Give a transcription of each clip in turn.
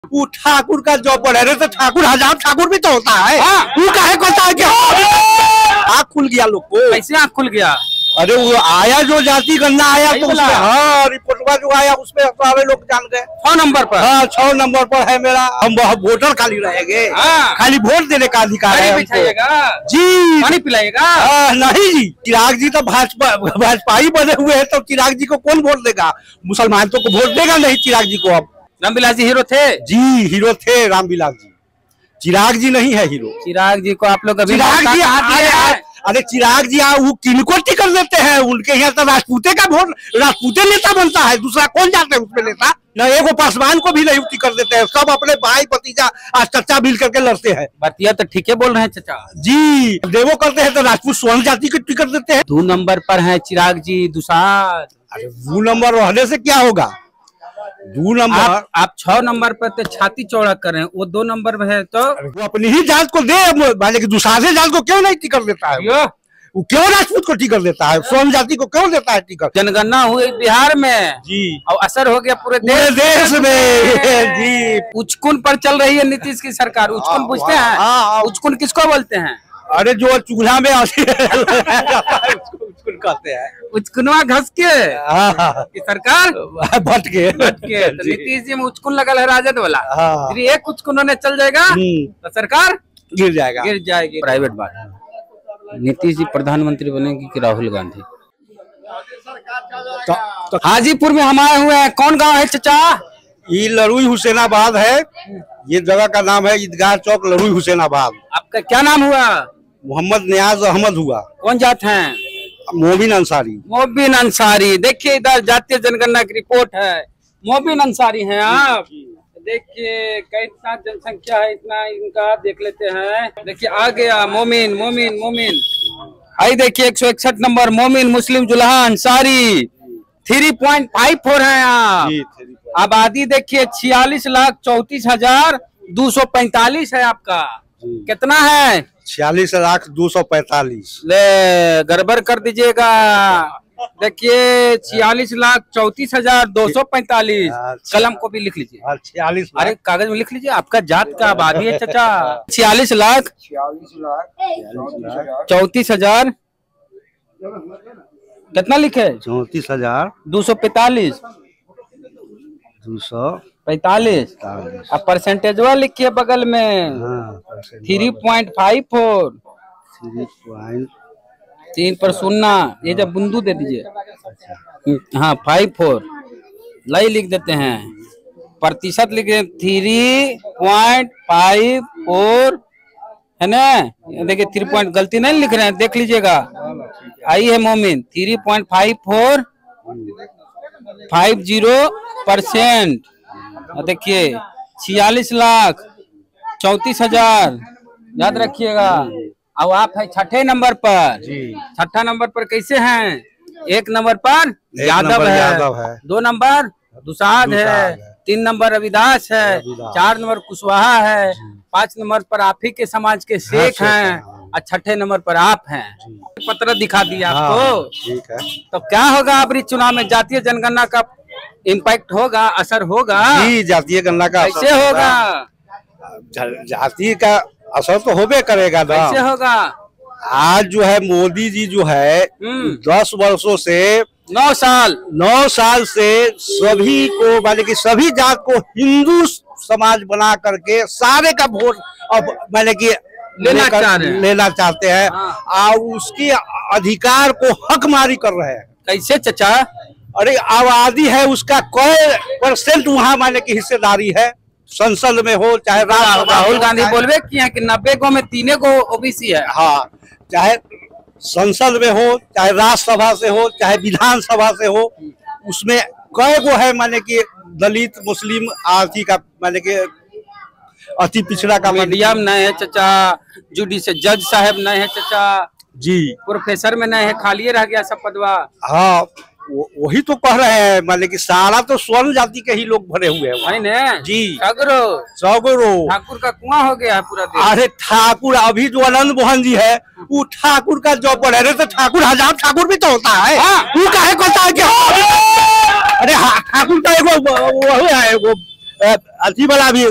वो ठाकुर का जॉब पर है तो ठाकुर हजार ठाकुर भी तो होता है। वो काहे कहता है कि आँख खुल गया लोग को। कैसे आँख खुल गया? अरे वो आया जो जाति गन्ना आया तो उसमें हाँ रिपोर्टवा जो आया उसमें सारे लोग जान गए। 6 नंबर पर। हाँ 6 नंबर पर है मेरा। हम वोटर खाली रहेंगे। खाली वोट देने का अधिकार है हमको। जी। पानी पिलाएगा? नहीं जी, चिराग जी तो भाजपा ही बने हुए हैं तो चिराग जी को कौन वोट देगा? मुसलमान तो को वोट देगा नहीं चिराग जी को। अब रामविलास जी हीरो थे? जी हीरो थे रामविलास जी। चिराग जी नहीं है हीरो। चिराग जी को आप लोग अभी अरे चिराग जी वो किनको टिकट देते हैं? उनके यहाँ तो राजपूते का वोट राजपूते नेता बनता है, दूसरा कौन जाते हैं उसमें नेता? न एगो पासवान को भी नहीं टिकट देते हैं, सब अपने भाई भतीजा आज चचा मिल करके लड़ते हैं। बतिया तो ठीक है बोल रहे हैं चचा जी। देवो करते हैं तो राजपूत स्वर्ण जाति को टिकट देते हैं। 2 नंबर पर है चिराग जी दुसाध। अरे 2 नंबर रहने से क्या होगा? 2 नंबर आप 6 नंबर पर तो छाती चौड़ा कर रहे हैं, वो 2 नंबर में है तो वो अपनी ही जात को दे, माने कि दूसरे जात को क्यों नहीं टिकट देता है? वो क्यों राजपूत को टिकट देता है? स्वर्ण जाति को क्यों देता है टिकट? जनगणना हुई बिहार में जी और असर हो गया पूरे देश में जी। उचकुन पर चल रही है नीतीश की सरकार। उचकुन पूछते हैं? उचकुन किसको बोलते हैं? अरे जो चूल्हा में उचकुन कहते हैं। उचकुनवा घस के सरकार भट के तो नीतीश जी में उचकुन लगल है राजद वाला। एक उचकुन ने चल जाएगा तो सरकार गिर जाएगी। प्राइवेट बात। नीतीश जी प्रधानमंत्री बनेगी कि राहुल गांधी? तो हाजीपुर में हम आए हुए हैं। कौन गांव है चचा? ये लरुई हुसैनाबाद है। ये जगह का नाम है ईदगाह चौक लरुई हुसैनाबाद। आपका क्या नाम हुआ? मोहम्मद नियाज अहमद हुआ। कौन जात हैं? मोबिन अंसारी। मोबिन अंसारी। देखिए इधर जातीय जनगणना की रिपोर्ट है। मोबिन अंसारी हैं आप। देखिए कितना जनसंख्या है, इतना इनका देख लेते हैं। देखिए आ गया मोमिन मोमिन मोमिन। आई देखिए 161 नंबर मोमिन मुस्लिम जुल्हा अंसारी। 3.54 है आप। आबादी देखिए 46,34,245 है आपका। कितना है? 46,245। ले गड़बड़ कर दीजिएगा। देखिए 46,34,245। कलम को भी लिख लीजिए। 46। अरे कागज में लिख लीजिए। आपका जात का आबादी है चचा 46,34,000 कितना लिखे? 34,245। 245। अब परसेंटेजवा लिखिए बगल में। 3.54। 3 पर 0 ये जब बिंदु दे दीजिए। हाँ 54 लाई लिख देते हैं। प्रतिशत लिख दें 3.54 है ना। देखिए 3 पॉइंट गलती नहीं लिख रहे हैं, देख लीजिएगा। आई है मोमिन 3.50%। देखिए 46,34,000 याद रखिएगा। अब आप है 6ठे नंबर पर। 6ठा नंबर पर कैसे हैं? 1 नंबर पर यादव है। 2 नंबर दुसाध है। 3 नंबर रविदास है। 4 नंबर कुशवाहा है। 5 नंबर पर आप ही के समाज के शेख हैं और 6ठे नंबर पर आप हैं। पत्र दिखा दिया आपको। ठीक है। तो क्या होगा अबरी चुनाव में? जातीय जनगणना का इम्पैक्ट होगा, असर होगा जी। जातीय गणना का कैसे होगा? जाति का असर तो होबे करेगा ना। कैसे होगा? आज जो है मोदी जी जो है 10 वर्षों से 9 साल से सभी को माने कि सभी जात को हिंदू समाज बना करके सारे का वोट अब माने कि लेना चाहते हैं। और उसकी अधिकार को हकमारी कर रहे हैं। कैसे चचा? अरे आबादी है उसका कोई % वहाँ माने की हिस्सेदारी है। संसद में हो चाहे राहुल गांधी बोलबे किया कि 90 गो में 3 गो ओबीसी है। हाँ चाहे संसद में हो चाहे राज्यसभा से हो चाहे विधानसभा से हो, उसमें कई गो है माने कि दलित मुस्लिम आदि का माने कि अति पिछड़ा का मीडियम नहीं है चचा। जुडिशियल जज साहब नहीं है चचा जी। प्रोफेसर में नहीं है, खाली रह गया सब पदवा। हाँ वही तो कह रहे हैं माने कि सारा तो स्वर्ण जाति के ही लोग भरे हुए हैं जी। सगरो ठाकुर का कुआं हो गया है पूरा देश। अरे ठाकुर अभी जो आनंद मोहन जी है वो ठाकुर का जॉब पर है तो ठाकुर हजार ठाकुर भी तो होता है। वो काहे कहता है कि अरे ठाकुर का एगो अथी वाला भी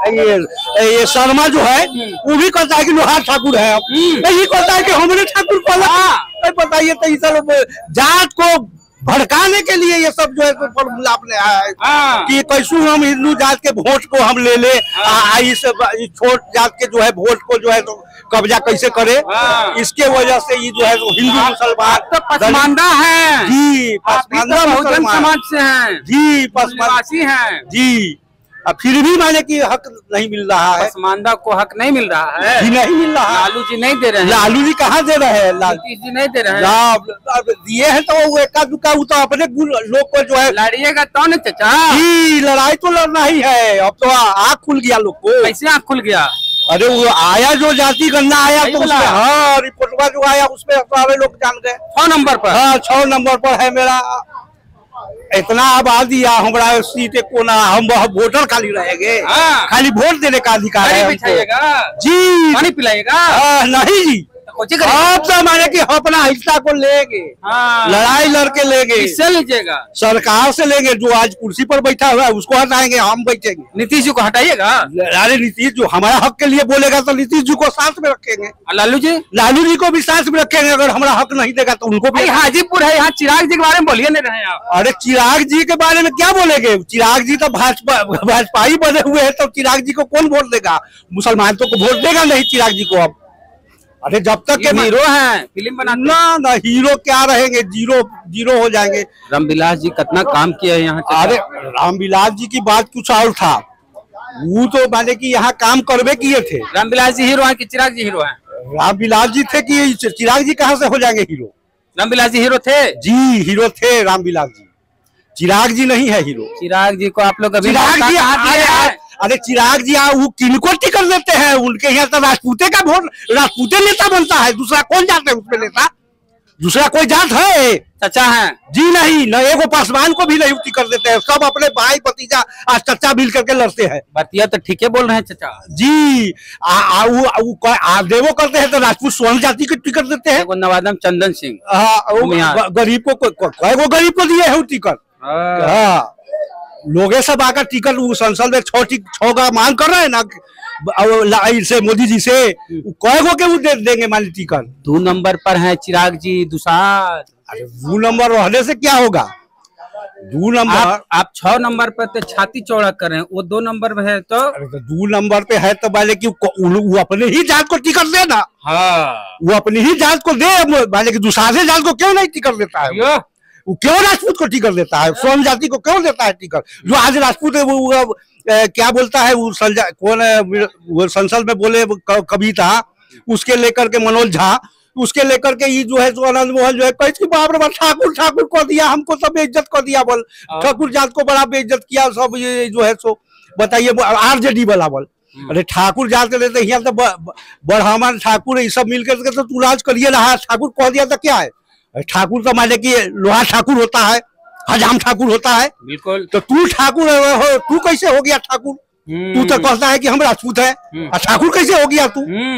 ये शर्मा जो है वो भी कहता है कि लोहार ठाकुर है, यही कहता है कि हमने ठाकुर को बताइए। तो इस जात को भड़काने के लिए ये सब जो है तो फॉर्मूला आपने आया है कि कैसे हम हिंदू जात के वोट को हम ले ले, इस छोट जात के जो है वोट को जो है तो कब्जा कैसे करे। इसके वजह से ये जो है तो हिंदू मुसलमान तो पसमानदा है जी, पसमानदा बहुजन समाज से हैं जी, पसमानदा हैं जी। अब फिर भी माने कि हक नहीं मिल रहा है, पसमानदा को हक नहीं मिल रहा है जी, नहीं मिल रहा। लालू जी नहीं दे रहे हैं, लालू जी कहाँ दे रहे हैं, नीतीश जी नहीं दे रहे हैं। दिए हैं तो वो एका दुका तो अपने लोग को जो है लड़िएगा तो न चाचा जी, लड़ाई तो लड़ना ही है। अब तो आँख खुल गया लोग को। कैसे आँख खुल गया? अरे वो आया जो जाति गन्ना आया तो उसमें हाँ रिपोर्टवा जो आया उसमें सारे लोग जान गए। 6 नंबर पर, हाँ 6 नंबर पर है मेरा। इतना आबादी या हमारा सीट को ना, हम वोटर खाली रहेंगे, खाली वोट देने का अधिकार है जी। पानी पिलाएगा नहीं जी, आप तो माने कि अपना हिस्सा को लेंगे, लड़ाई लड़के लेंगे। किससे लीजिएगा? सरकार से लेंगे। जो आज कुर्सी पर बैठा हुआ है उसको हटाएंगे, हम बैठेंगे। नीतीश जी को हटाइएगा? अरे नीतीश जो हमारा हक के लिए बोलेगा तो नीतीश जी को साथ में रखेंगे। लालू जी को भी साथ में रखेंगे। अगर हमारा हक नहीं देगा तो उनको भी। हाजीपुर है, यहाँ चिराग जी के बारे में बोलिए नहीं रहे आप। अरे चिराग जी के बारे में क्या बोलेंगे? चिराग जी तो भाजपा ही बने हुए है, तो चिराग जी को कौन वोट देगा? मुसलमान तो वोट देगा नहीं चिराग जी को। अब अरे जब तक के हीरो हैं, फिल्म बनाते ना हीरो क्या रहेंगे, जीरो हो जाएंगे। रामविलास जी कितना काम किया है यहाँ। अरे रामविलास जी की बात कुछ और था, वो तो माने कि यहाँ काम करवे किए थे। रामविलास जी हीरो है कि चिराग जी हीरो है? रामविलास जी थे कि चिराग जी कहाँ से हो जाएंगे हीरो? रामविलास जी हीरो थे जी, हीरो थे रामविलास जी। चिराग जी नहीं है हीरो। चिराग जी को आप लोग अभी अरे चिराग जी वो किनको टिकट देते हैं? उनके यहाँ तो राजपूते का वोट, राजपूते नेता बनता है। दूसरा कौन जात है उसमें नेता? दूसरा कोई जात है? चचा है जी नहीं, न एगो पासवान को भी नहीं टिकट देते हैं। सब अपने भाई भतीजा आज चचा मिल करके लड़ते हैं। बतिया तो ठीक है बोल रहे हैं चचा जी। देवो करते हैं तो राजपूत स्वर्ण जाति के टिकट देते हैं। नवादम चंदन सिंह गरीब को गरीब को दिए है टिकट। हाँ, लोग सब आकर टिकट संसद में 6 का मांग कर रहे हैं ना इनसे, मोदी जी से। कई गो के वो दे देंगे मान टिकट। 2 नंबर पर है चिराग जी दुसाद। अरे 2 नंबर रहने से क्या होगा? 2 नंबर आप 6 नंबर पर तो छाती चौड़ा कर रहे हैं, वो 2 नंबर में है तो 2 नंबर पे है तो माने कि वो अपने ही जात को टिकट दे ना। हाँ, वो अपनी ही जात को दे, माने कि दूसरे जात को क्यों नहीं टिकट देता है? वो क्यों राजपूत को टिकट देता है? स्वर्ण जाति को क्यों देता है टिकट? जो आज राजपूत है वो क्या बोलता है, वो कौन है वो संसद में बोले कविता, उसके लेकर के मनोज झा, उसके लेकर के ये जो है तो आनंद मोहन जो है कैसे बाप रे ठाकुर ठाकुर को दिया, हमको सब बेइज्जत कर दिया। बोल ठाकुर जात को बड़ा बेइज्जत किया सब। ये जो है सो बताइए आरजेडी वाला बोल। अरे ठाकुर जात लेते यहाँ तो ब्राह्मण ठाकुर ये सब मिलकर के तो तू राज करिए रहा। ठाकुर कह दिया तो क्या है? ठाकुर तो माने कि लोहा ठाकुर होता है, हजाम ठाकुर होता है। बिल्कुल। तो तू ठाकुर हो, तू कैसे हो गया ठाकुर? तू तो कहता है कि हम राजपूत है, ठाकुर कैसे हो गया तू?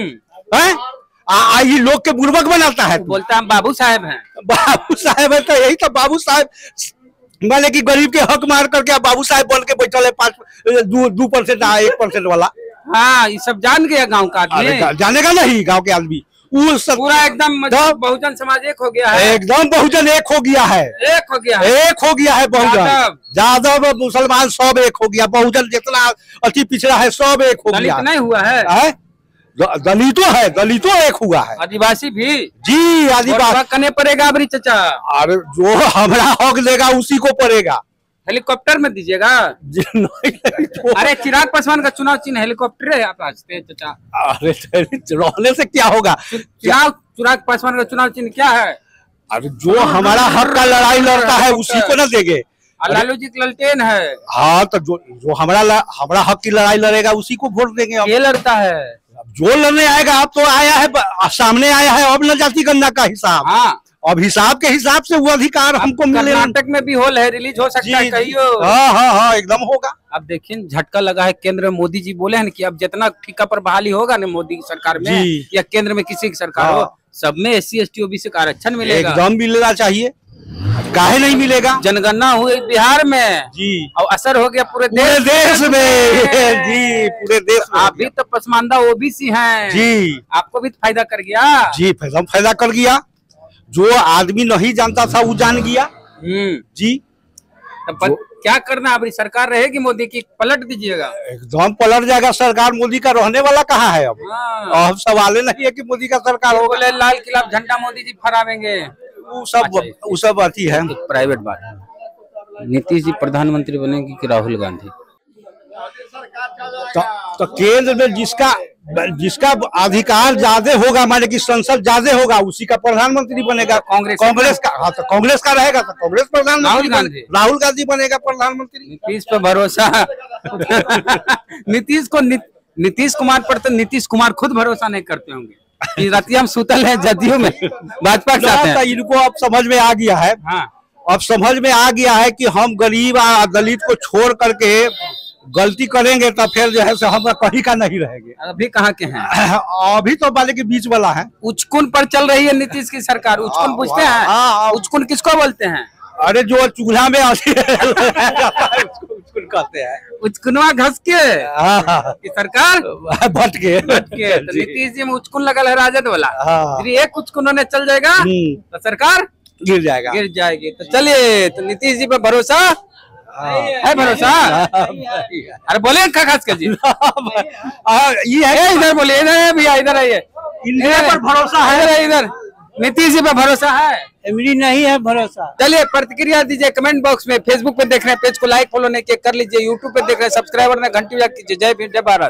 ये लोग के बुर्बक बनाता है। बोलता हम बाबू साहेब हैं। बाबू साहेब है तो यही तो बाबू साहेब माने कि गरीब के हक मार करके बाबू साहेब बन के बैठल है 2% 1% वाला। हाँ, ये सब जान गया गाँव का आदमी। जानेगा नहीं गाँव के आदमी। पूरा एकदम बहुजन समाज एक हो गया है। एकदम बहुजन एक हो गया है। एक हो गया है बहुजन। यादव मुसलमान सब एक हो गया। बहुजन जितना अति पिछड़ा है सब एक हो गया। नहीं हुआ है? दलितों एक हुआ है। आदिवासी भी जी, आदिवासी करने पड़ेगा अबरी चचा। अरे जो हमारा हक देगा उसी को पड़ेगा। हेलीकॉप्टर में दीजिएगा? तो अरे चिराग पासवान का चुनाव चिन्ह हेलीकॉप्टर है, आप आजते चचा। अरे रहने से क्या होगा? चिराग पासवान का चुनाव चिन्ह क्या है? अरे जो हमारा हक का लड़ाई लड़ता है उसी को ना देंगे। लालू जी ललटेन है। हाँ, तो जो हमारा हक की लड़ाई लड़ेगा उसी को वोट देंगे। ये लड़ता है जो लड़ने आएगा। अब तो आया है सामने आया है अब न जाति गणना का हिसाब। हाँ, अब हिसाब के हिसाब से वो अधिकार हमको मिले। कर्नाटक में भी हॉल है, रिलीज हो सकता है कहियो। हाँ, एकदम होगा। अब देखिए झटका लगा है केंद्र में। मोदी जी बोले हैं कि अब जितना ठेका पर बहाली होगा ना मोदी सरकार में या केंद्र में किसी की सरकार हो, सब में SC ST OBC का आरक्षण मिलेगा। एकदम मिलना चाहिए। काहे नहीं मिलेगा? जनगणना हुई बिहार में जी, और असर हो गया पूरे देश में जी, पूरे देश में। आप भी तो पसमानदा ओबीसी हैं जी, आपको भी फायदा कर गया जी, फायदा कर गया। जो आदमी नहीं जानता था वो जान गया जी। तो क्या करना अभी सरकार रहेगी मोदी की, पलट दीजिएगा? एकदम पलट जाएगा सरकार। मोदी का रहने वाला कहाँ है अब? अब सवाल नहीं है कि मोदी का सरकार हो। बोले लाल किला झंडा मोदी जी फहरावेंगे, वो सब अति है। प्राइवेट बात। नीतीश जी प्रधानमंत्री बनेगी कि राहुल गांधी? तो केंद्र में जिसका अधिकार ज्यादा होगा, माने कि संसद ज्यादा होगा, उसी का प्रधानमंत्री बनेगा। कांग्रेस का, हाँ, तो कांग्रेस का रहेगा तो कांग्रेस प्रधानमंत्री, राहुल गांधी बनेगा प्रधानमंत्री। नीतीश पे भरोसा नीतीश कुमार पर तो नीतीश कुमार खुद भरोसा नहीं करते होंगे। रातिया हम सुतल है जदयू में, भाजपा के साथ है। इनको अब समझ में आ गया है। हाँ, अब समझ में आ गया है कि हम गरीब और दलित को छोड़ करके गलती करेंगे तो फिर जो है हम कहीं का नहीं रहेंगे। अभी कहाँ के हैं? अभी तो वाले के बीच वाला है। उचकुन पर चल रही है नीतीश की सरकार। उचकुन पूछते हैं? उचकुन किसको बोलते हैं? अरे जो चूल्हा में उचकुन कहते हैं। उचकुनवा घस के की सरकार भट के तो नीतीश जी में उचकुन लगल है राजद वाला। एक उचकुन ने चल जाएगा तो सरकार गिर जाएगी। तो चलिए, तो नीतीश जी पे भरोसा है? भरोसा अरे बोले खास कर जी ये है। इधर बोलिए, इधर भैया, इधर आइए। पर भरोसा है? इधर नीतीश जी पे भरोसा है? मेरी नहीं है भरोसा। चलिए, प्रतिक्रिया दीजिए कमेंट बॉक्स में। फेसबुक पे देख रहे हैं, पेज को लाइक फॉलो नहीं किया कर लीजिए। यूट्यूब पे देख रहे हैं, सब्सक्राइबर ने घंटी बजा कीजिए। जय भीम, जय भारत।